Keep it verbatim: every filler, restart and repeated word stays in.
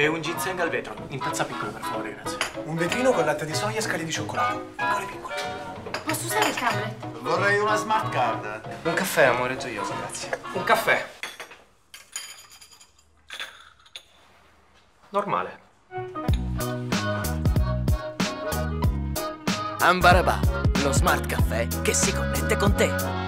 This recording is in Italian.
un ginseng al vetro, in tazza piccola per favore, grazie. Un vetrino con latte di soia e scale di cioccolato. Piccole piccole. Posso usare il tablet? Vorrei una smart card. Un caffè, amore gioioso, grazie. Un caffè. Normale. Ambarabà, lo smart caffè che si connette con te.